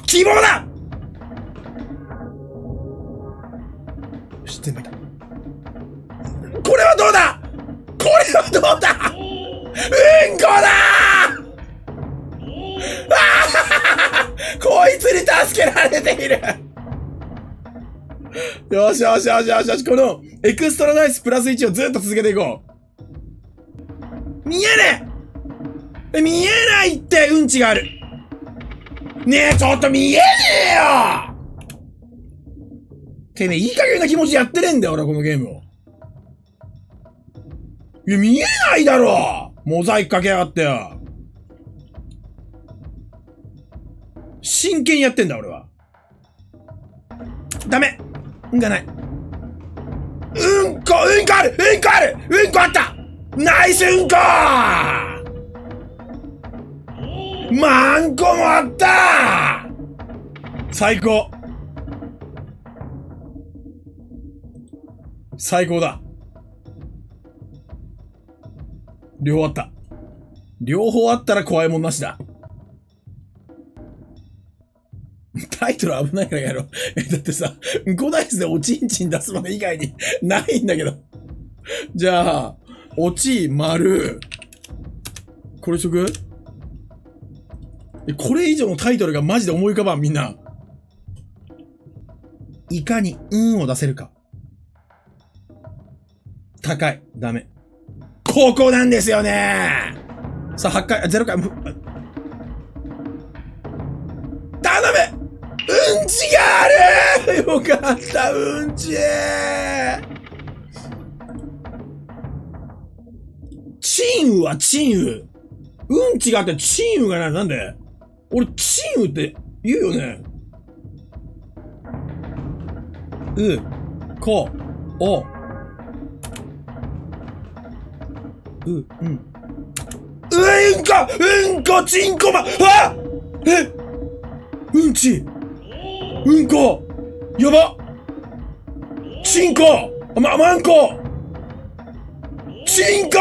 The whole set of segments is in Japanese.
希望だ。よし、全部いた。これはどうだ。これはどうだ。うんこだー。こいつに助けられている。よしよしよしよしよし、このエクストラナイスプラス1をずっと続けていこう。見えねえ。見えないってうんちがある。ねえ、ちょっと見えねえよ。てめえ、いい加減な気持ちやってねえんだよ、俺はこのゲームを。いや、見えないだろ。モザイクかけやがってよ。真剣にやってんだ、俺は。ダメ。うんがない。うんこある。うんこある。うんこあった。ナイスうんこマンコもあった。最高。最高だ。両方あった。両方あったら怖いもんなしだ。タイトル危ないからやろう。だってさ、うんこダイスでおちんちん出すまで以外にないんだけど。じゃあ、おち、丸。これしとく？これ以上のタイトルがマジで思い浮かばん、みんな。いかに、を出せるか。高い。ダメ。ここなんですよねー。さあ、8回、0回。頼む！うんちがある！よかった、うんち！チンウはチンウ。うんちがあってチンウがない。なんで？俺、チンウって言うよね。こ、お。うんこ、チンコま、あ！うんち、うんこ、やば！チンコ、マンコ、チンコ！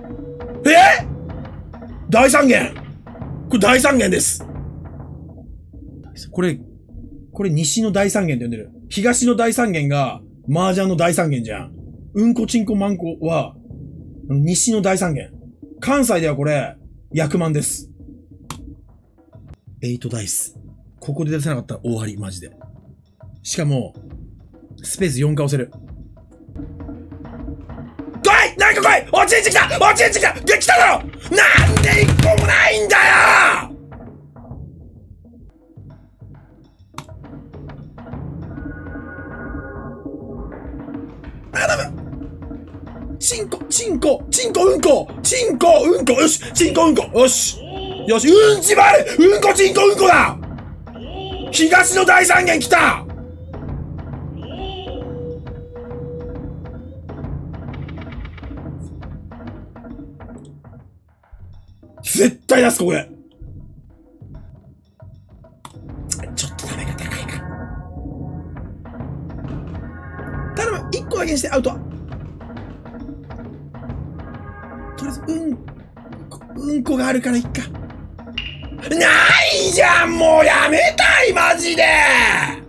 大三元！これ大三元です。これ西の大三元って呼んでる。東の大三元が麻雀の大三元じゃん。うんこ、チンコ、マンコは西の大三元。関西ではこれ、役満です。8ダイス。ここで出せなかったら大張り、マジで。しかも、スペース4回押せる。来い！なんか来い！落ちてきた！落ちてきた！できただろ！なんで1個もないんだよ！頼む！チンコ、うんこ、よし、チンコ、うんこ、よし、よし、うんちもある！うんこ、チンコ、うんこだ！東の大三元来た！絶対出す、これ。ちょっとダメが高いか。頼む、1個だけにしてアウト。とりあえず、うんこがあるからいっか。ないじゃん、もうやめたい、マジで。